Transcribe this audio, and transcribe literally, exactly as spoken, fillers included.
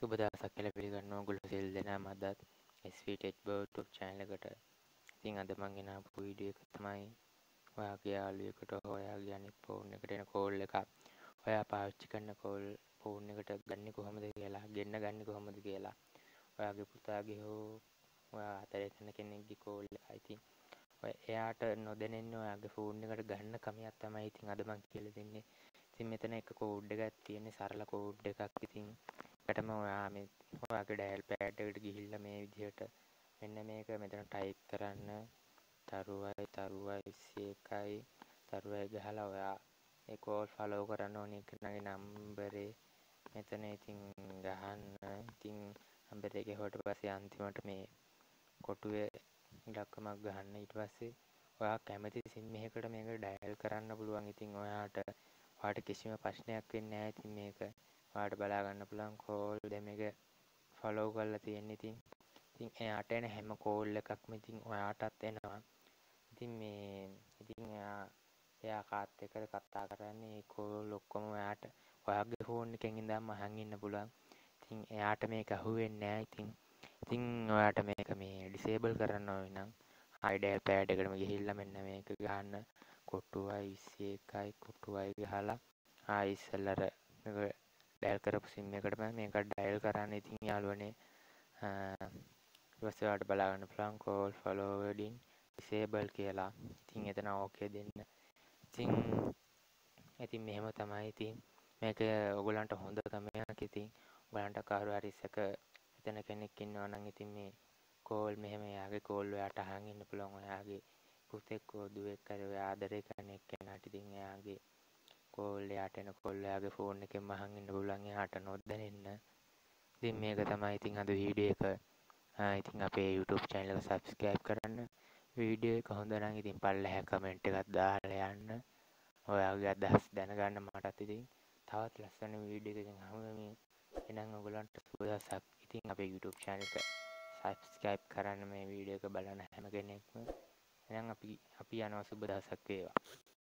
සුබ දවසක් කියලා පිළිගන්නවා ඔයගොල්ලෝ සියලු දෙනාම අදත් S V Tech Bro YouTube channel එකට. ඉතින් අද මම ගෙන ආපු වීඩියෝ එක තමයි ඔයාගේ යාළුවෙකුට ඔයාගේ අනිත් ෆෝන් එකට එන කෝල් එක ඔයා පාවිච්චි කරන කෝල් ෆෝන් එකට ගන්නේ කොහොමද කියලා, ගෙන්න ගන්නේ කොහොමද කියලා. ඔයාගේ පුතාගේ හෝ ඔයා අතරේ යන කෙනෙක්ගේ කෝල් එක. ඉතින් ඔය එයාට නොදැනෙන්නේ ඔයාගේ ෆෝන් එකට ගන්න ක්‍රමයක් තමයි ඉතින් අද මම කියලා දෙන්නේ. ඉතින් මෙතන එක කෝඩ් එකක් තියෙන්නේ, සරල කෝඩ් එකක්. ඉතින් ඒකටම ඔයා මේ ඔයාගේ ඩයල් පෑඩ් එකට ගිහිල්ලා මේ විදිහට මෙන්න මේක මෙතන ටයිප් කරන්න තරුවයි තරුවයි විසි එකයි තරුවයි ගහලා ඔයා ඒ කෝල් ෆලෝ කරන්න ඕනේ කෙනාගේ නම්බරේ මෙතන ඉතින් ගහන්න. ඉතින් නම්බර් එක ගහුවට පස්සේ අන්තිමට මේ කොටුවේ ඉලක්කමක් ගහන්න. ඊට පස්සේ ඔයා කැමති සිම් එකකට මේක ඩයල් කරන්න පුළුවන්. ඉතින් ඔයාට ඔයාට කිසිම ප්‍රශ්නයක් වෙන්නේ නැහැ. ඉතින් මේක ඔයාට බලා ගන්න පුළුවන් කෝල් දැන් මේක ෆලෝ කරලා තියෙන්නේ. ඉතින් ඉතින් එයාට එන හැම කෝල් එකක්ම ඉතින් ඔයාටත් එනවා. ඉතින් මේ ඉතින් එයා එයා කාත් එක්කද කතා කරන්නේ, ඒ කෝල් ඔක්කොම ඔයාට ඔයාගේ ෆෝන් එකෙන් ඉඳන්ම අහන් ඉන්න පුළුවන්. ඉතින් එයාට මේක අහුවෙන්නේ නැහැ. ඉතින් ඉතින් ඔයාට මේක මේ ඩිසේබල් කරන්න ඕන නම් ආයිඩල් පෑඩ් එකටම ගිහිල්ලා මෙන්න මේක ගහන්න කොටුවයි විසි එකයි කොටුවයි ගහලා ආයි ඉස්සෙල්ලාර මේක ඩයල් කරපු සිම් එකටම මේක ඩයල් කරන්න. ඉතින් යාළුවනේ ඊට පස්සේ ඔයාලට බලා ගන්න පුළුවන් කෝල් ෆලෝවර්ඩින් ඩිසේබල් කියලා. ඉතින් එතන ඕකේ දෙන්න. ඉතින් ඉතින් මෙහෙම තමයි. ඉතින් මේක ඔයගලන්ට හොඳ ක්‍රමයක්. ඉතින් ඔයගලන්ට කවුරු හරි ඉස්සක එතන කෙනෙක් ඉන්නවා නම් ඉතින් මේ කෝල් මෙහෙම එයාගේ කෝල් ඔයාට අහන් ඉන්න පුළුවන්. ඔයාගේ පුතෙක් හෝ දුවෙක් හරි ඔයා ආදරේ කරන එක්කෙනාට ඉතින් එයාගේ කෝල් එයාට එන කෝල් එයාගේ ෆෝන් එකෙන්ම අහන් ඉන්න පුළුවන්, එයාට නොදැනෙන්න. ඉතින් මේක තමයි ඉතින් අද වීඩියෝ එක. ඉතින් අපේ YouTube channel එක subscribe කරන්න. වීඩියෝ එක හොඳ නම් ඉතින් පල්ලෙහා කමෙන්ට් එකක් දාලා යන්න. ඔයාගේ අදහස් දැනගන්න මටත් ඉතින් තවත් ලස්සන වීඩියෝ එකකින් හමු වෙමු. එහෙනම් ඔයගලන්ට සුබ දවසක්. ඉතින් අපේ YouTube channel එක subscribe කරන්න මේ වීඩියෝ එක බලන හැම කෙනෙක්ම. එහෙනම් අපි අපි යනවා සුබ දවසක් වේවා.